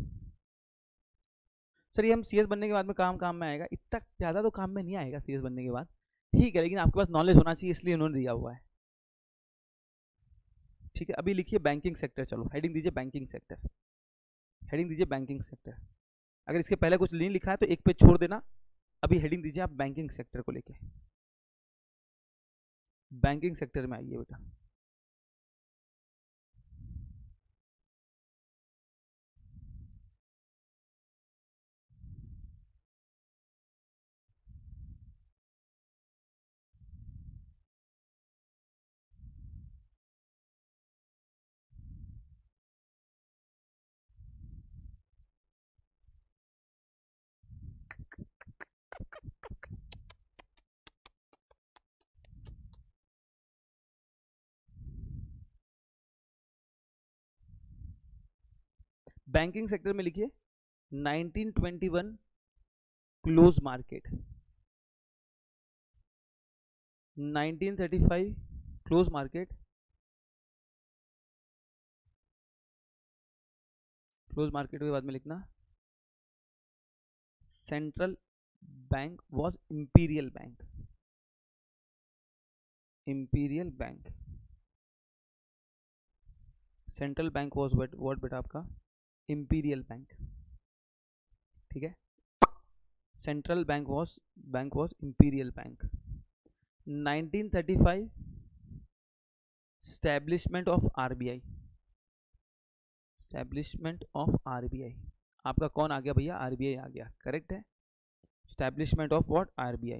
सर ये हम सीएस बनने के बाद में काम काम में आएगा? इतना ज़्यादा तो काम में नहीं आएगा सीएस बनने के बाद, ठीक है, लेकिन आपके पास नॉलेज होना चाहिए, इसलिए उन्होंने दिया हुआ है। ठीक है, अभी लिखिए बैंकिंग सेक्टर। चलो हेडिंग दीजिए बैंकिंग सेक्टर, हेडिंग दीजिए बैंकिंग सेक्टर। अगर इसके पहले कुछ नहीं लिखा है तो एक पेज छोड़ देना। अभी हेडिंग दीजिए आप बैंकिंग सेक्टर को लेके। बैंकिंग सेक्टर में आइए बेटा। बैंकिंग सेक्टर में लिखिए nineteen twenty one close market, nineteen thirty five close market, close market के बाद में लिखना central bank was imperial bank, imperial bank. Central bank was what बेटा आपका? Imperial bank. ठीक है, central bank was bank was imperial bank. Nineteen thirty five establishment of RBI, establishment of RBI. आपका कौन आ गया भैया? आरबीआई आ गया, करेक्ट है। Establishment of what? आरबीआई।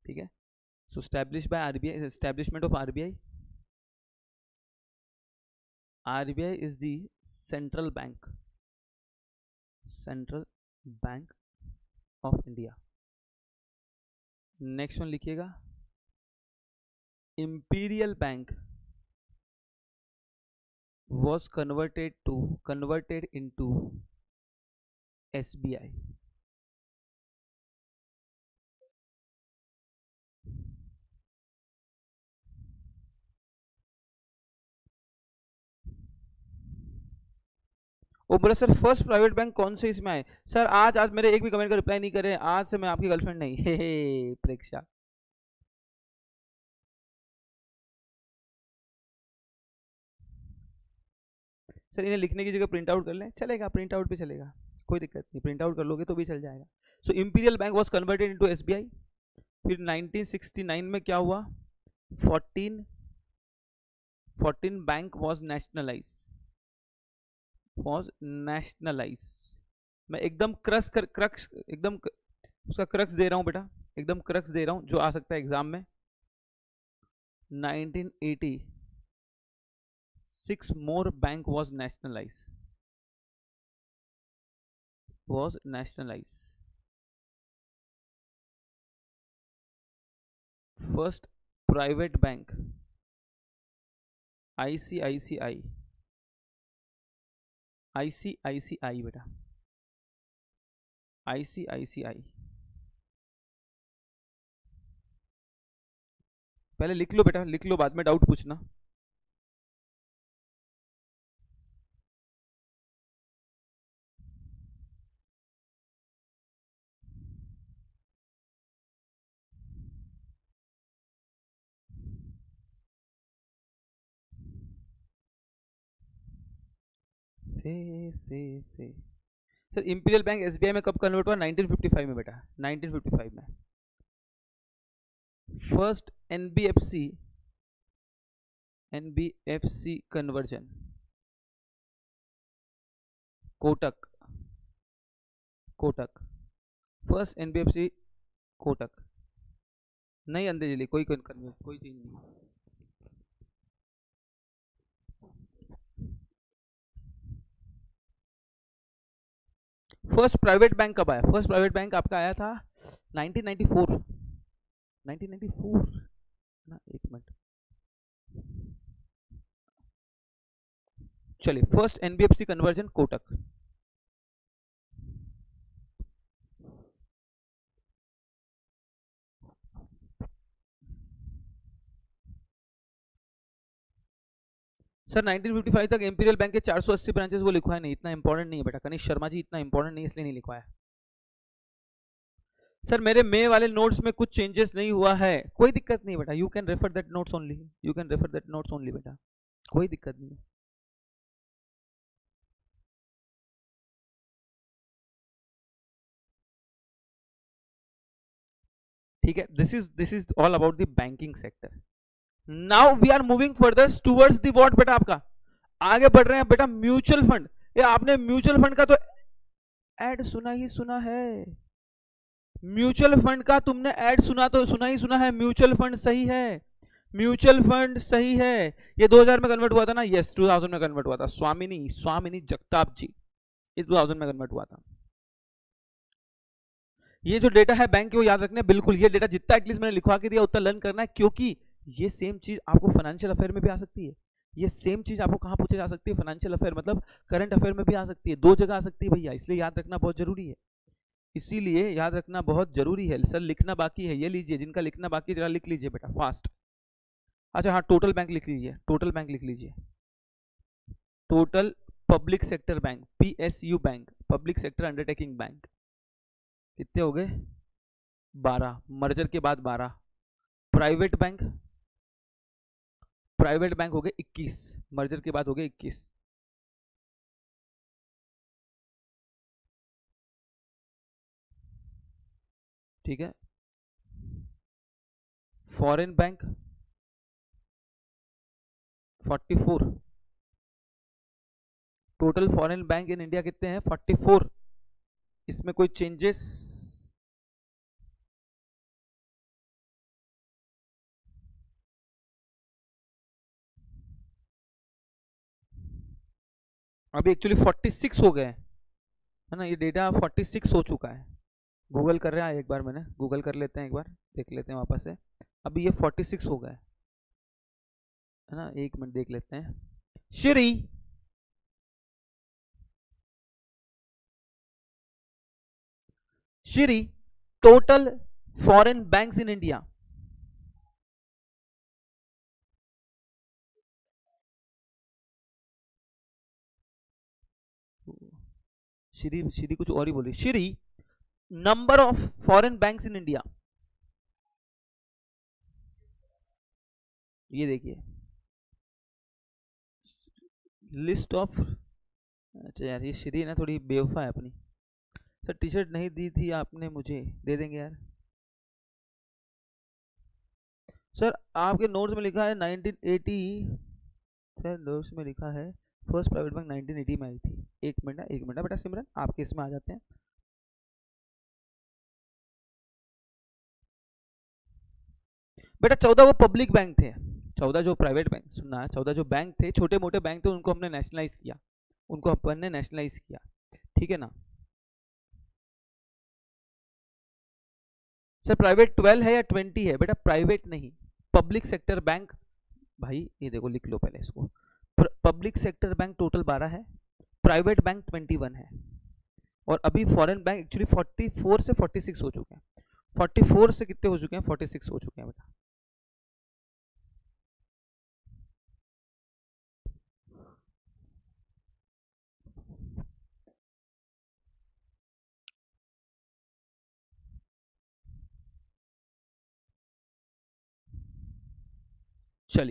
ठीक है, so establish by RBI, establishment of RBI. RBI is the central bank, central bank of India. Next one लिखिएगा, imperial bank was converted to converted into S B I. ओ बोला sir first private bank कौन से इसमें आए? Sir आज आज मेरे एक भी कमेंट का रिप्लाई नहीं करे, आज से मैं आपकी गर्लफ्रेंड नहीं. हे हे प्रेक्षा. सर इन्हें लिखने की जगह प्रिंट आउट कर लें, चलेगा, प्रिंट आउट पे चलेगा, कोई दिक्कत नहीं, प्रिंट आउट कर लोगे तो भी चल जाएगा. So imperial bank was converted into SBI. फिर नाइनटीन सिक्सटी नाइन में क्या हुआ, fourteen fourteen bank was nationalise, was nationalise. मैं एकदम क्रक्स कर क्रक्स एकदम उसका क्रक्स दे रहा हूं बेटा, एकदम क्रक्स दे रहा हूं जो आ सकता है एग्जाम में. Nineteen eighty six more bank was nationalized, was nationalized. First private bank I C I C I, I C I C I बेटा, I C I C I. पहले लिख लो बेटा, लिख लो, बाद में डाउट पूछना. से से से सर इंपीरियल बैंक एसबीआई में कब कन्वर्ट हुआ? नाइनटीन फिफ्टी फाइव में बेटा, नाइनटीन फिफ्टी फाइव में. First NBFC, NBFC conversion, Kotak, Kotak, first NBFC Kotak. नहीं अंधेजली, कोई कोई कोई चीज नहीं. फर्स्ट प्राइवेट बैंक कब आया? फर्स्ट प्राइवेट बैंक आपका आया था nineteen ninety four, nineteen ninety four ना, एक मिनट, चलिए. First NBFC conversion Kotak. Sir nineteen fifty five तक इंपीरियल बैंक के चार सौ अस्सी ब्रांचेस वो लिखवाया नहीं, इतना इंपॉर्टेंट नहीं है बेटा. कनिष्क शर्मा जी इतना इंपॉर्टेंट नहीं, इसलिए नहीं लिखवाया. सर मेरे मे वाले नोट्स में कुछ चेंजेस नहीं हुआ है, कोई दिक्कत नहीं बेटा, you can refer that notes only, you can refer that notes only बेटा, कोई दिक्कत नहीं है. ठीक है, this is this is all about the banking sector. Now we are moving further towards the what बेटा, आपका आगे बढ़ रहे हैं बेटा म्यूचुअल फंड. ये आपने म्यूचुअल फंड का तो ऐड सुना ही सुना है, म्यूचुअल फंड का तुमने ऐड सुना तो सुना ही सुना है. म्यूचुअल फंड सही है, म्यूचुअल फंड सही है. ये दो हज़ार में कन्वर्ट हुआ था ना? यस, टू थाउज़ेंड में कन्वर्ट हुआ था. स्वामिनी स्वामिनी जगताप जी, ये टू थाउज़ेंड में कन्वर्ट हुआ था. ये जो डेटा है बैंक के वो याद रखना है बिल्कुल. ये डेटा जितना एटलीस्ट मैंने लिखवा के दिया उतना लर्न करना है, क्योंकि ये सेम चीज आपको फाइनेंशियल अफेयर में भी आ सकती है. ये सेम चीज आपको कहां पूछे जा सकती है? फाइनेंशियल अफेयर मतलब करंट अफेयर में भी आ सकती है, दो जगह आ सकती है भैया, इसलिए याद रखना बहुत जरूरी है. इसीलिए याद रखना बहुत जरूरी है. सर लिखना बाकी है, ये लीजिए, जिनका लिखना बाकी जरा लिख लीजिए बेटा फास्ट. अच्छा हाँ, टोटल बैंक लिख लीजिए, टोटल बैंक लिख लीजिए. Total public sector bank, PSU bank, public sector undertaking bank, कितने हो गए? बारह, मर्जर के बाद बारह. प्राइवेट बैंक, प्राइवेट बैंक हो गए इक्कीस, मर्जर के बाद हो गए इक्कीस. ठीक है. Foreign bank forty four, total foreign bank in India कितने हैं? Forty four. इसमें कोई चेंजेस? अभी एक्चुअली फोर्टी सिक्स हो गए हैं, है ना, ये डेटा फोर्टी सिक्स हो चुका है। गूगल कर रहा है एक बार, मैंने गूगल कर लेते हैं, एक बार देख लेते हैं वापस से। अभी ये फोर्टी सिक्स हो गए, है ना, एक मिनट देख लेते हैं। Shri Shri total foreign banks in India. Shri Shri कुछ और ही बोली। Shri number of foreign banks in India, ये देखिए लिस्ट ऑफ। अच्छा यार ये श्री ना थोड़ी बेवफा है अपनी। सर टी शर्ट नहीं दी थी आपने मुझे, दे देंगे यार। सर आपके नोट्स में लिखा है नाइनटीन एटी, सर नोट्स में लिखा है first private bank nineteen eighty में आई थी। एक मिनट एक मिनट बेटा सिमरन, आपके इसमें आ जाते हैं। बेटा चौदह वो पब्लिक बैंक थे, चौदह जो प्राइवेट बैंक, सुनना है, चौदह जो बैंक थे, छोटे मोटे बैंक थे, उनको हमने नेशनलाइज किया, उनको अपन ने नेशनलाइज किया, ठीक है ना। सर प्राइवेट ट्वेल्व है या ट्वेंटी है? बेटा प्राइवेट नहीं, पब्लिक सेक्टर बैंक। भाई ये देखो लिख लो पहले इसको, पब्लिक सेक्टर बैंक टोटल बारह है, प्राइवेट बैंक ट्वेंटी वन है, और अभी foreign bank actually forty four से फोर्टी सिक्स हो चुके हैं। फोर्टी फोर से कितने हो चुके हैं? फोर्टी सिक्स हो चुके हैं बेटा। चलिए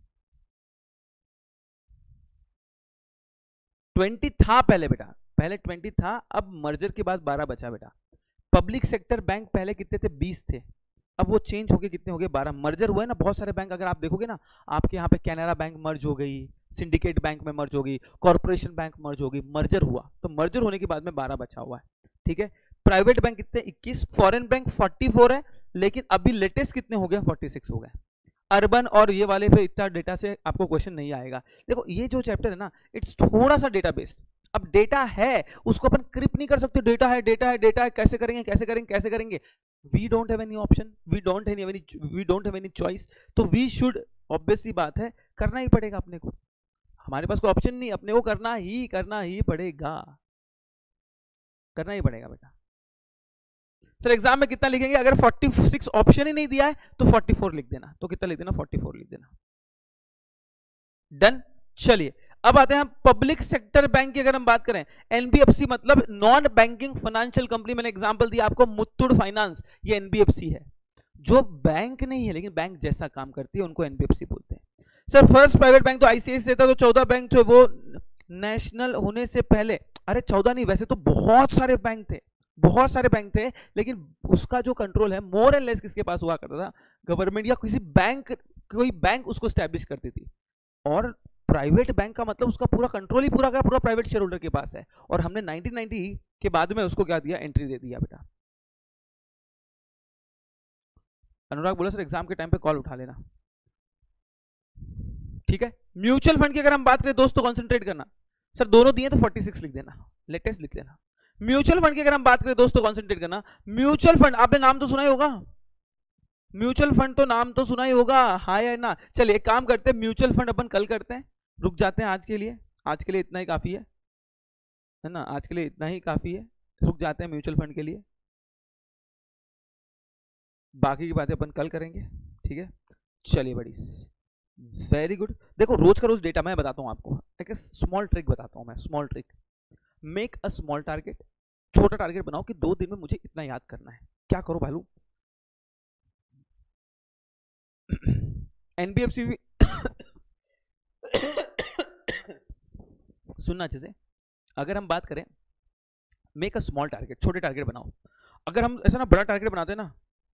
ट्वेंटी था पहले बेटा, पहले ट्वेंटी था, अब मर्जर के बाद बारह बचा बेटा। पब्लिक सेक्टर बैंक पहले कितने थे? बीस थे, अब वो चेंज हो गए, कितने हो गए? बारह। मर्जर हुआ है ना बहुत सारे बैंक, अगर आप देखोगे ना आपके यहाँ पे कैनरा बैंक मर्ज हो गई, सिंडिकेट बैंक में मर्ज हो गई, कॉर्पोरेशन बैंक मर्ज हो गई, मर्जर हुआ, तो मर्जर होने के बाद में बारह बचा हुआ है, ठीक है। प्राइवेट बैंक कितने? इक्कीस, फॉरेन बैंक फोर्टी फोर है, लेकिन अभी लेटेस्ट कितने हो गए? फोर्टी सिक्स हो गए। अर्बन और ये वाले पे इतना डेटा से आपको क्वेश्चन नहीं आएगा। देखो ये जो चैप्टर है ना, इट्स थोड़ा सा डेटा बेस्ड। अब डेटा है उसको अपन क्रिप नहीं कर सकते, डेटा है डेटा है डेटा है, कैसे करेंगे कैसे करेंगे कैसे करेंगे? We don't have any option, we don't have any we don't have any choice, तो वी शुड, ऑब्वियस सी बात है, करना ही पड़ेगा अपने को, हमारे पास कोई ऑप्शन नहीं, अपने को करना ही करना ही पड़ेगा, करना ही पड़ेगा बेटा। सर एग्जाम में कितना लिखेंगे? अगर फोर्टी सिक्स ऑप्शन ही नहीं दिया है तो फोर्टी फोर लिख देना, तो कितना लिख देना? फोर्टी फोर लिख देना। डन। चलिए अब आते हैं हम पब्लिक सेक्टर बैंक की, अगर हम बात करें, एनबीएफसी मतलब नॉन बैंकिंग फाइनेंशियल कंपनी, मैंने एग्जांपल दिया आपको मुत्तुड फाइनेंस, ये एनबीएफसी है, जो बैंक नहीं है लेकिन बैंक जैसा काम करती है, उनको एनबीएफसी बोलते हैं। सर फर्स्ट प्राइवेट बैंक तो आईसीआईसीआई था, तो चौदह बैंक थे वो नेशनल होने से पहले, अरे चौदह नहीं, वैसे तो बहुत सारे बैंक थे, बहुत सारे बैंक थे, लेकिन उसका जो कंट्रोल है मोर एंड लेस किसके पास हुआ करता था? गवर्नमेंट या किसी बैंक, कोई बैंक उसको स्टैब्लिश करती थी। और प्राइवेट बैंक का मतलब उसका पूरा कंट्रोल ही पूरा का पूरा प्राइवेट शेयर होल्डर के पास है, और हमने नाइनटीन नाइंटी के बाद में उसको क्या दिया? एंट्री दे दिया बेटा। अनुराग बोला सर एग्जाम के टाइम पे कॉल उठा लेना, ठीक है। म्यूचुअल फंड की अगर हम बात करें दोस्तों, कॉन्सेंट्रेट करना, सर दोनों दिए तो फोर्टी सिक्स लिख देना, लेटेस्ट लिख लेना। म्यूचुअल फंड की अगर हम बात करें दोस्तों, कॉन्सेंट्रेट करना, म्यूचुअल फंड आपने नाम तो सुना ही होगा, म्यूचुअल फंड तो नाम तो सुना ही होगा, हाँ या ना? चलिए एक काम करते हैं, म्यूचुअल फंड अपन कल करते हैं, रुक जाते हैं आज के लिए, आज के लिए इतना ही काफी है, है ना, आज के लिए इतना ही काफी है, रुक जाते हैं म्यूचुअल फंड के लिए, बाकी की बातें अपन कल करेंगे, ठीक है। चलिए बड़ी वेरी गुड। देखो रोज का रोज डेटा मैं बताता हूँ आपको, एक स्मॉल ट्रिक बताता हूँ मैं, small trick, make a small target, छोटा टारगेट बनाओ कि दो दिन में मुझे इतना याद करना है। क्या करो भालू, एनबीएफसी भी सुनना अच्छे से, अगर हम बात करें मेक अ स्मॉल टारगेट, छोटे टारगेट बनाओ। अगर हम ऐसा ना बड़ा टारगेट बनाते हैं ना,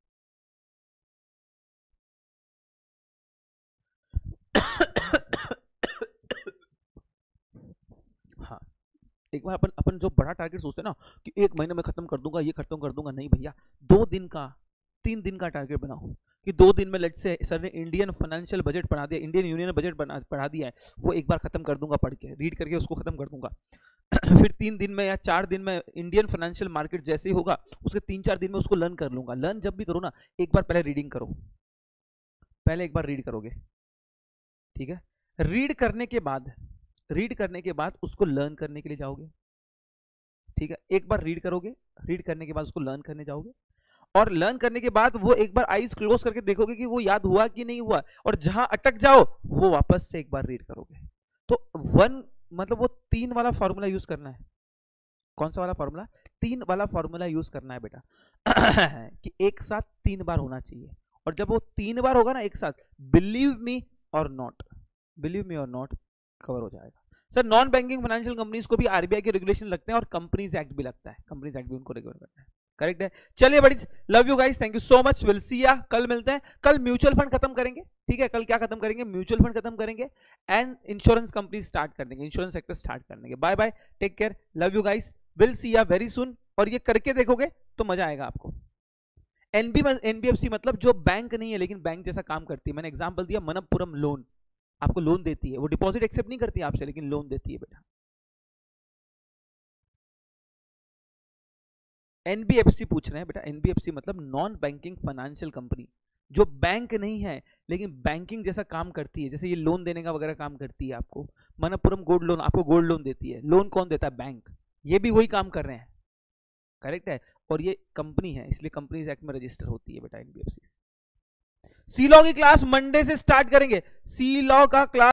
हाँ एक बार अपन अपन जो बड़ा टारगेट सोचते हैं ना कि एक महीने में खत्म कर दूंगा, ये खत्म कर दूंगा, नहीं भैया, दो दिन का, तीन दिन का टारगेट बनाओ कि दो दिन में लेट से सर ने इंडियन फाइनेंशियल बजट पढ़ा दिया, इंडियन यूनियन बजट पढ़ा दिया है, वो एक बार खत्म कर दूंगा, पढ़ के रीड करके उसको खत्म कर दूंगा। फिर तीन दिन में या चार दिन में इंडियन फाइनेंशियल मार्केट जैसे ही होगा उसके तीन चार दिन में उसको लर्न कर लूंगा। लर्न जब भी करो ना, एक बार पहले रीडिंग करो, पहले एक बार रीड करोगे, ठीक है। रीड करने के बाद रीड करने के बाद उसको लर्न करने के लिए जाओगे, ठीक है। एक बार रीड करोगे, रीड करने के बाद उसको लर्न करने जाओगे, और लर्न करने के बाद वो एक बार आईज क्लोज करके देखोगे कि वो याद हुआ कि नहीं हुआ, और जहां अटक जाओ वो वापस से एक बार रीड करोगे। तो वन मतलब वो तीन वाला फॉर्मूला यूज करना है। कौन सा वाला फॉर्मूला? तीन वाला फॉर्मूला यूज करना है बेटा कि एक साथ तीन बार होना चाहिए, और जब वो तीन बार होगा ना एक साथ, बिलीव मी और नॉट, बिलीव मी और नॉट कवर हो जाएगा। Sir non banking financial companies को भी आरबीआई के रेगुलेशन लगते हैं और कंपनीज एक्ट भी लगता है, कंपनीज एक्ट भी उनको रेगुलेट करता है, करेक्ट है। चलिए बड़ी, love you guys, thank you so much, will see ya, कल मिलते हैं। कल म्यूचुअल फंड खत्म करेंगे, ठीक है। कल क्या खत्म करेंगे? म्यूचुअल फंड खत्म करेंगे एंड इंश्योरेंस कंपनी स्टार्ट कर देंगे, इंश्योरेंस सेक्टर स्टार्ट कर देंगे। Bye bye, take care, love you guys, will see ya very सुन। और ये करके देखोगे तो मजा आएगा आपको। एनबी एनबीएफसी मतलब जो बैंक नहीं है लेकिन बैंक जैसा काम करती है। मैंने एग्जांपल दिया मनप्पुरम लोन, आपको लोन देती है, वो डिपॉजिट एक्सेप्ट नहीं करती आपसे लेकिन लोन देती है बेटा। एनबीएफसी पूछ रहे हैं बेटा, एनबीएफसी मतलब नॉन बैंकिंग फाइनेंशियल कंपनी, जो बैंक नहीं है लेकिन बैंकिंग जैसा काम करती है, जैसे ये लोन देने का वगैरह काम करती है आपको। मनप्पुरम गोल्ड लोन आपको गोल्ड लोन देती है, लोन कौन देता है? बैंक। ये भी वही काम कर रहे हैं, करेक्ट है। और ये कंपनी है इसलिए कंपनीज एक्ट में रजिस्टर होती है बेटा एनबीएफसी। सी लॉ की क्लास मंडे से स्टार्ट करेंगे, सी लॉ का क्लास